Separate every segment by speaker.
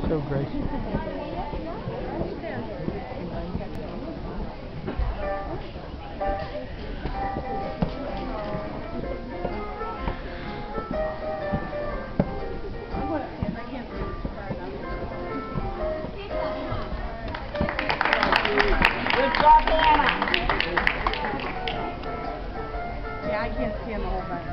Speaker 1: So graceful.
Speaker 2: Good job, Anna.
Speaker 3: Yeah, I can't stand the whole thing.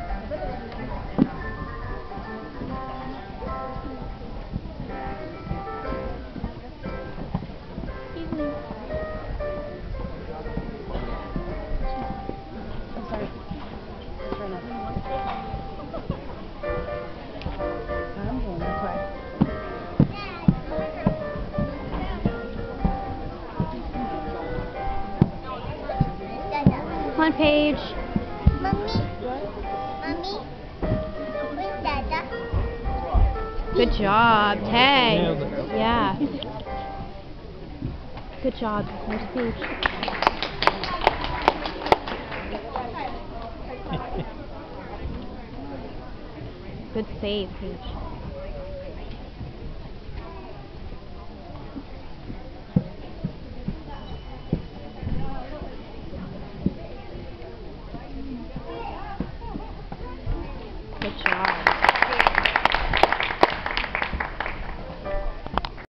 Speaker 3: I'm sorry. Try not to. I'm going this way.
Speaker 4: Come on, Paige.
Speaker 5: Mommy? Mommy? Where's Dada?
Speaker 4: Good job. Tay.
Speaker 1: Nailed it.
Speaker 4: Yeah. Good job. There's Paige. Good save, Paige. Good job.